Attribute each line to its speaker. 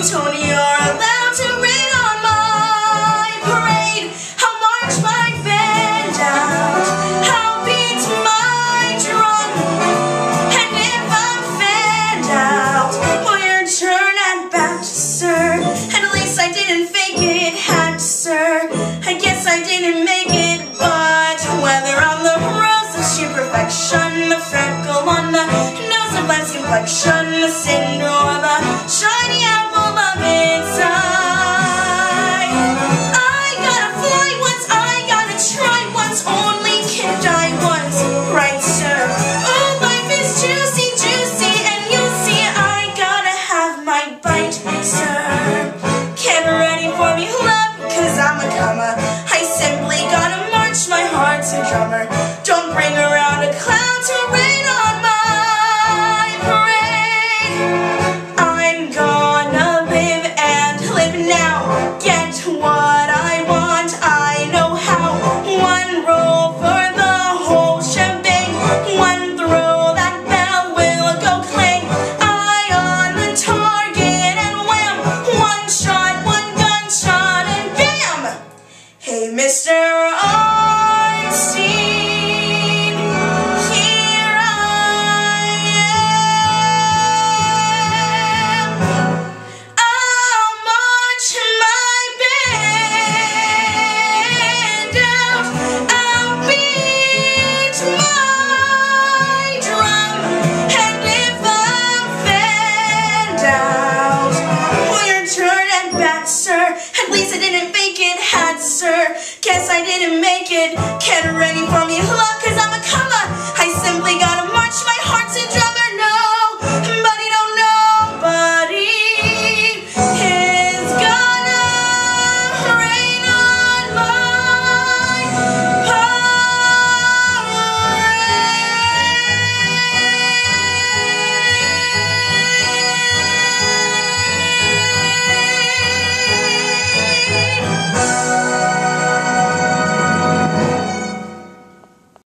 Speaker 1: Tony, you're allowed to rain on my parade. I'll march my band out, I'll beat my drum, and if I'm fanned out, well, your turn at bat, sir. At least I didn't fake it, had to, sir. I guess I didn't make it, but whether on the rose of sheer perfection, the freckle on the nose of life's complexion, the cinder or the shiny apple of its eye, I gotta fly once, I gotta try once, only can die once, right, sir? Oh, life is juicy, juicy, and you'll see I gotta have my bite, sir. Get ready for me, love, 'cause I'm a comer. I simply gotta march, my heart's a drummer. Don't bring around a cloud to rain on my parade. I'm gonna live and live now. Get what I want, I know how. One roll for the whole shebang. One throw, that bell will go clang. Eye on the target and wham. One shot, one gunshot and bam! Hey, Mr. Einstein, here I am. I'll march my band out, I'll beat my drum, and if I'm fanned out, well, your turn at bat, sir. At least I didn't fake it, had, sir. Guess I didn't make it. Get ready for me, love, 'cause I'm a comer. I simply got